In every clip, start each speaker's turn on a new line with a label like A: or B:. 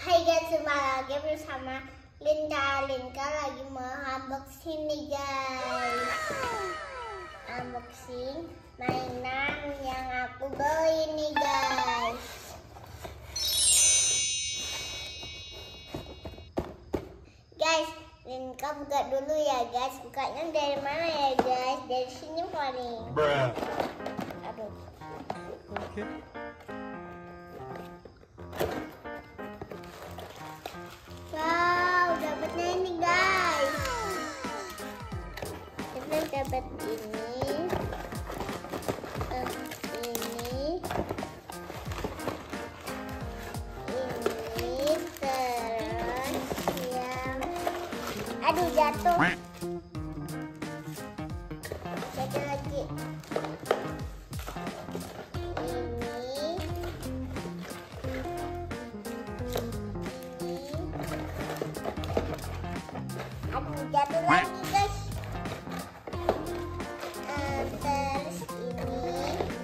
A: Hai guys, jumpa lagi bersama Linda. Linda lagi mau unboxing nih guys. Unboxing mainan yang aku beli nih guys. Guys, Linda buka dulu ya guys. Bukanya dari mana ya guys? Dari sini paling. Aduh.
B: Okay.
A: Wow, dapatnya ini guys. Kita dapat ini, terus yang, aduh jatuh. Satu lagi. Aduh jatuh lagi guys. Terus ini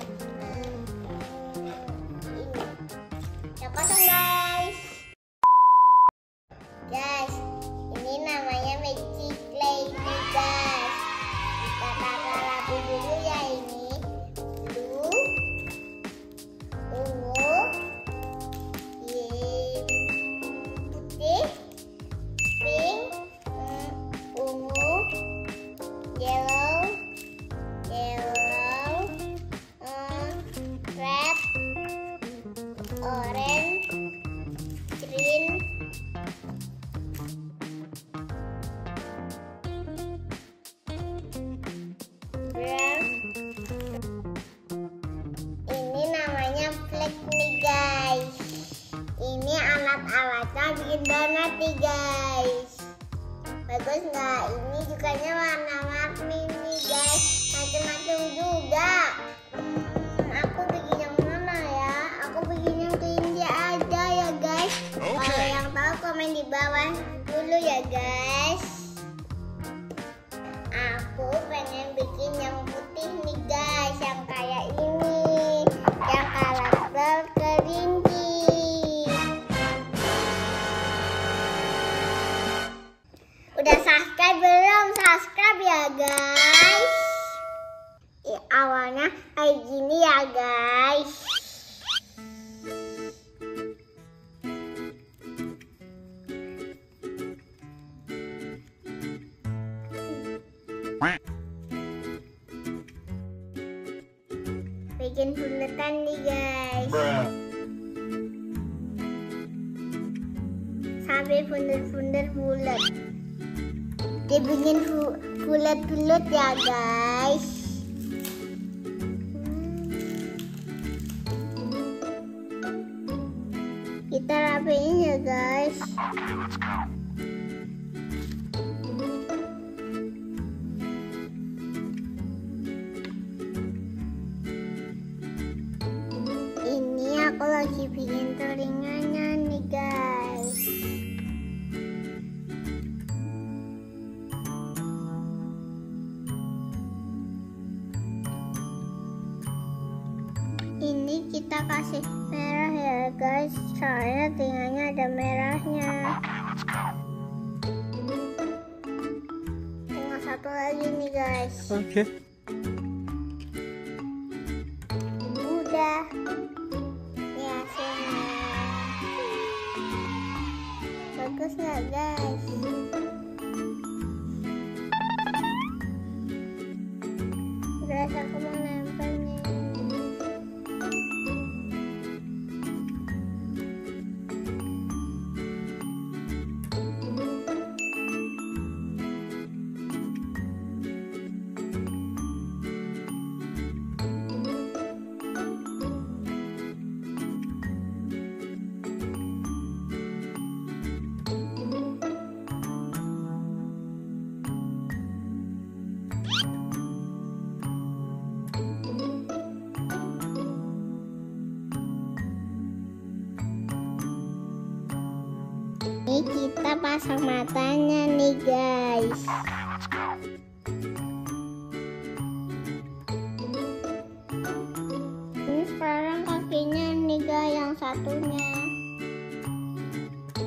A: yang kosong guys. Guys, ini namanya magic clay nih guys. Kita taruh rapi dulu ya ini. Blue, ungu, putih, pink, ungu, yellow, red, orange, green, brown. Ini namanya flag nih guys. Ini alat-alatnya bikin donat nih guys. Bagus nggak? Ini juga warna-warni nih guys, macam-macam juga. Aku bikin yang mana ya? Aku bikin yang kelinci aja ya guys. Kalau yang tahu komen di bawah dulu ya guys. Aku pengen bikin yang putih nih guys, yang kayak ini, yang karakter kelinci. Udah subscribe belum? Subscribe ya guys. Awalnya kayak gini ya guys. Bikin buletan nih guys. Sampai bundar-bundar bulat. Dibikin bulat-bulat ya guys. Kita rapiin ya guys. Ini aku lagi bikin telinganya nih guys. Ini kita kasih merah ya guys, soalnya telinganya ada merahnya. Tinggal satu lagi nih guys.
B: Okay.
A: Udah. Ini hasilnya. Bagus nggak guys? Udah aku mau nempelnya. Ini kita pasang matanya nih guys. Ini sekarang kakinya nih guys, yang satunya.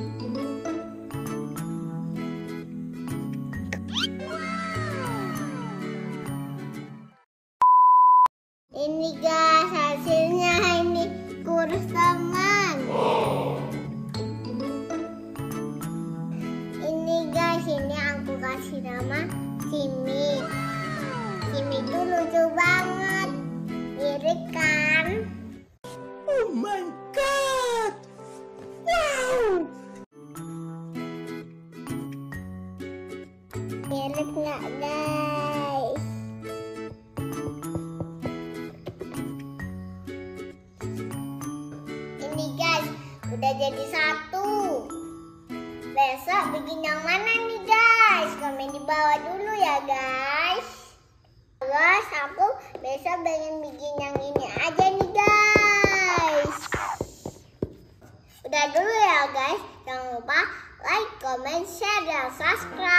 A: nama Simi. Simi itu lucu banget, mirip kan?
B: Oh my god! Wow!
A: Mirip nggak guys? Ini guys, udah jadi satu. Besok bikin yang mana nih guys? Komen di bawah dulu ya guys. Terus aku besok pengen bikin yang ini aja nih guys. Udah dulu ya guys. Jangan lupa like, comment, share, dan subscribe.